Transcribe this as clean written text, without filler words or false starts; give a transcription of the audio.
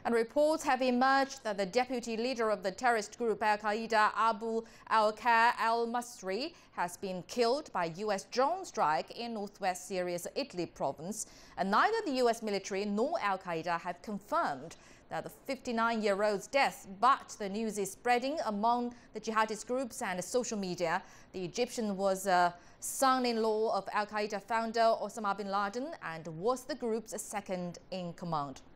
And reports have emerged that the deputy leader of the terrorist group Al-Qaeda, al-Khair, al-Masri, has been killed by U.S. drone strike in northwest Syria's Idlib province. And neither the U.S. military nor Al-Qaeda have confirmed that the 59-year-old's death, but the news is spreading among the jihadist groups and social media. The Egyptian was a son-in-law of Al-Qaeda founder Osama bin Laden and was the group's second in command.